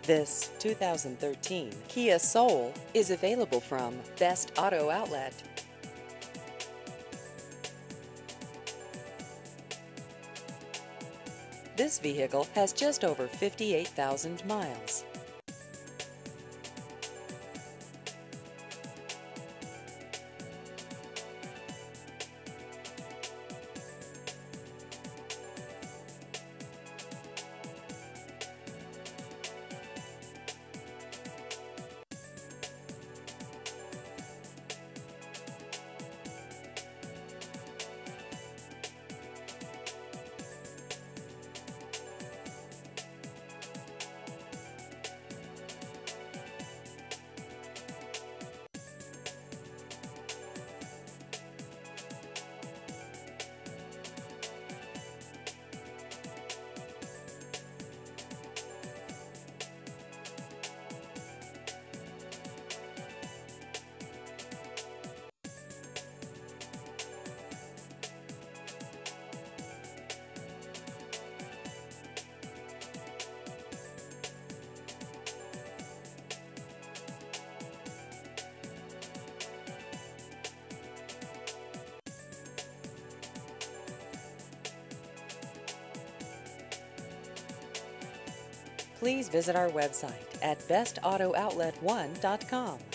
This 2013 Kia Soul is available from Best Auto Outlet. This vehicle has just over 58,000 miles. Please visit our website at bestauto.outlet1.com.